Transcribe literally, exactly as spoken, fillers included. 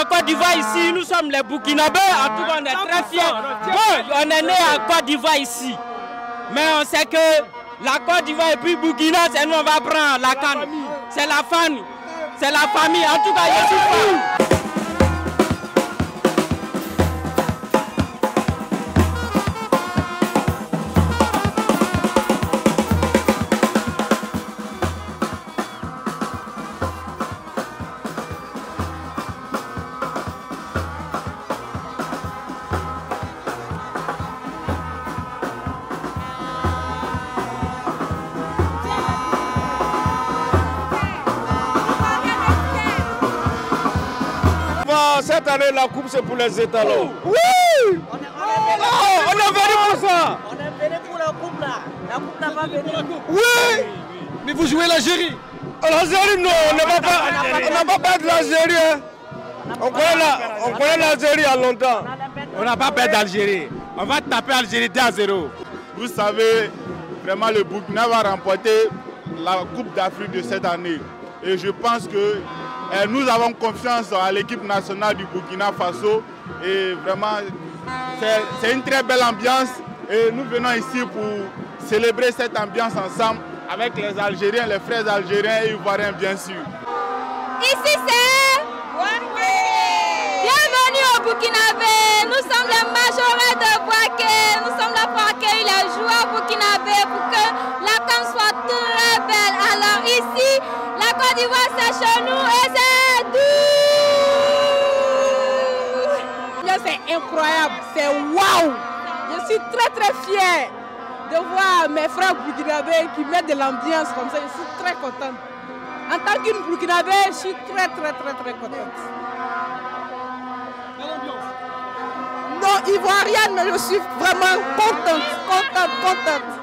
en Côte d'Ivoire ici, nous sommes les Burkinabés, en tout cas on est très fiers. Bon, on est né en Côte d'Ivoire ici, mais on sait que la Côte d'Ivoire et puis Burkina, c'est nous on va prendre la canne. C'est la famille, c'est la famille, en tout cas je suis fan. Cette année, la coupe, c'est pour les étalons. Oui! On est, on est, oh, on est venu pour ça! On est venu pour la coupe là. La coupe n'a pas venu. Oui! Mais vous jouez l'Algérie? L'Algérie, non, on n'a pas, pas perdu l'Algérie. Hein. On connaît l'Algérie il y a longtemps. On n'a pas perdu d'Algérie. On va taper l'Algérie deux à zéro. Vous savez, vraiment, le Burkina va remporter la Coupe d'Afrique de cette année. Et je pense que eh, nous avons confiance à l'équipe nationale du Burkina Faso. Et vraiment, c'est une très belle ambiance. Et nous venons ici pour célébrer cette ambiance ensemble avec les Algériens, les frères algériens et ivoiriens, bien sûr. Ici, c'est bienvenue au Burkinabé. Nous sommes les majorés de Bouaké. Nous sommes là pour accueillir les joueurs burkinabés pour que la canne soit très belle. Alors ici, la Côte d'Ivoire, c'est chez nous et c'est doux. C'est incroyable, c'est waouh. Je suis très très fière de voir mes frères burkinabés qui mettent de l'ambiance comme ça. Je suis très contente. En tant qu'une burkinabé, je suis très très très très contente. Non, ivoirienne, mais je suis vraiment contente, contente, contente.